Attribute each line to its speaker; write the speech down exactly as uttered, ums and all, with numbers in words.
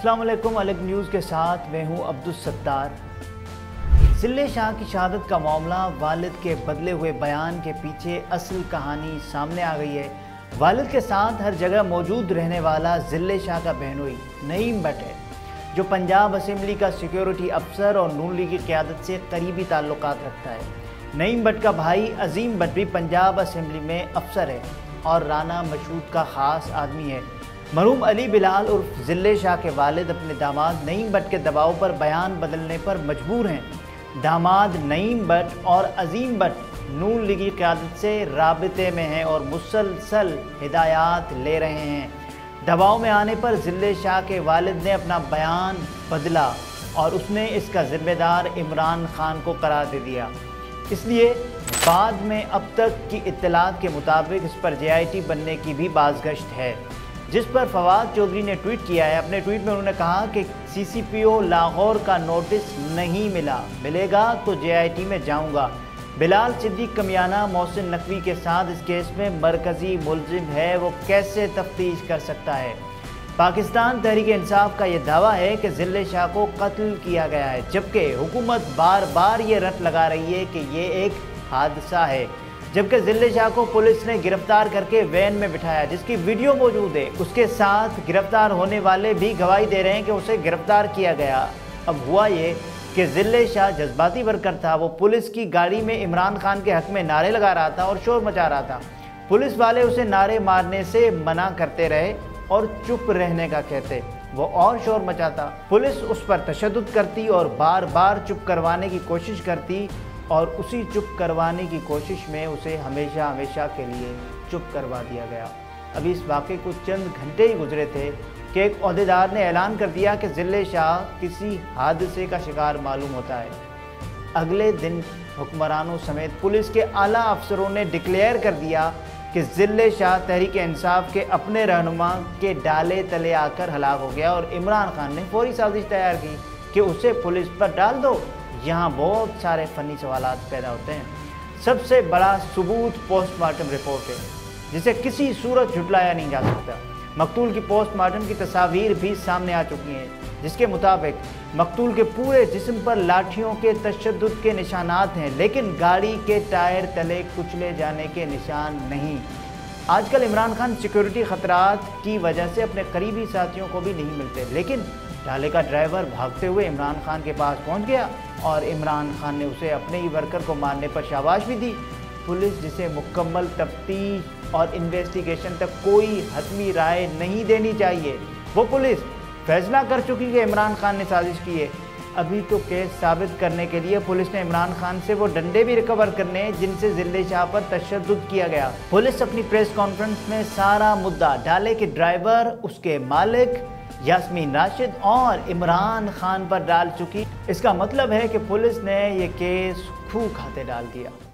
Speaker 1: अस्सलाम वालेकुम। अलग न्यूज़ के साथ मैं हूं अब्दुल सत्तार। जिल्ले शाह की शहादत का मामला, वालिद के बदले हुए बयान के पीछे असल कहानी सामने आ गई है। वालिद के साथ हर जगह मौजूद रहने वाला जिल्ले शाह का बहनोई नईम भट्ट है, जो पंजाब असेंबली का सिक्योरिटी अफसर और नून लीग की क़यादत से करीबी ताल्लुकात रखता है। नईम भट्ट का भाई अजीम भट्ट भी पंजाब असेंबली में अफसर है और राना मशहूद का ख़ास आदमी है। मरहूम अली बिलाल उर्फ जिल्ले शाह के वालिद अपने दामाद नईम भट्ट के दबाव पर बयान बदलने पर मजबूर हैं। दामाद नईम भट्ट और अजीम भट्ट नून लीगी क़यादत से राबिते में हैं और मुसलसल हिदायत ले रहे हैं। दबाव में आने पर जिल्ले शाह के वालिद ने अपना बयान बदला और उसने इसका ज़िम्मेदार इमरान खान को करार दे दिया। इसलिए बाद में अब तक की इत्तलात के मुताबिक इस पर जे आई टी बनने की भी बाज़गश्त है, जिस पर फवाद चौधरी ने ट्वीट किया है। अपने ट्वीट में उन्होंने कहा कि सी सी पी ओ लाहौर का नोटिस नहीं मिला, मिलेगा तो जे आई टी में जाऊंगा। बिलाल सिद्दीक कमियाना मोहसिन नकवी के साथ इस केस में मरकज़ी मुलजिम है, वो कैसे तफ्तीश कर सकता है। पाकिस्तान तहरीक इंसाफ का यह दावा है कि जिल्ले शाह को कत्ल किया गया है, जबकि हुकूमत बार बार ये रट लगा रही है कि ये एक हादसा है। जबकि जिल्ले शाह को पुलिस ने गिरफ्तार करके वैन में बिठाया, जिसकी वीडियो मौजूद है। उसके साथ गिरफ्तार होने वाले भी गवाही दे रहे हैं कि उसे गिरफ्तार किया गया। अब हुआ ये कि जिल्ले शाह जज्बाती वर्कर था, वो पुलिस की गाड़ी में इमरान खान के हक में नारे लगा रहा था और शोर मचा रहा था। पुलिस वाले उसे नारे मारने से मना करते रहे और चुप रहने का कहते, वो और शोर मचाता। पुलिस उस पर तशद्दुद करती और बार बार चुप करवाने की कोशिश करती और उसी चुप करवाने की कोशिश में उसे हमेशा हमेशा के लिए चुप करवा दिया गया। अभी इस वाक़े को चंद घंटे ही गुजरे थे कि एक ओहदेदार ने ऐलान कर दिया कि जिल्ले शाह किसी हादसे का शिकार मालूम होता है। अगले दिन हुक्मरानों समेत पुलिस के आला अफसरों ने डिक्लेयर कर दिया कि जिल्ले शाह तहरीक इंसाफ के अपने रहनुमा के डाले तले आकर हलाक हो गया और इमरान खान ने फौरी साजिश तैयार की कि उसे पुलिस पर डाल दो। यहाँ बहुत सारे फ़नी सवालात पैदा होते हैं। सबसे बड़ा सबूत पोस्टमार्टम रिपोर्ट है, जिसे किसी सूरत झुटलाया नहीं जा सकता। मकतूल की पोस्टमार्टम की तस्वीर भी सामने आ चुकी हैं, जिसके मुताबिक मकतूल के पूरे जिस्म पर लाठियों के तशद्दुद के निशानात हैं, लेकिन गाड़ी के टायर तले कुचले जाने के निशान नहीं। आजकल इमरान खान सिक्योरिटी ख़तरात की वजह से अपने करीबी साथियों को भी नहीं मिलते, लेकिन डाले का ड्राइवर भागते हुए इमरान खान के पास पहुंच गया और इमरान खान ने उसे अपने ही वर्कर को मारने पर शाबाश भी दी। पुलिस, जिसे मुकम्मल तफ्तीश और इन्वेस्टिगेशन तक कोई हतमी राय नहीं देनी चाहिए, वो पुलिस फैसला कर चुकी कि इमरान खान ने साजिश की है। अभी तो केस साबित करने के लिए पुलिस ने इमरान खान से वो डंडे भी रिकवर करने जिनसे जिल्ले शाह पर तशद्दुद किया गया। पुलिस अपनी प्रेस कॉन्फ्रेंस में सारा मुद्दा डाले के ड्राइवर, उसके मालिक यास्मीन राशिद और इमरान खान पर डाल चुकी। इसका मतलब है कि पुलिस ने ये केस खूह खाते डाल दिया।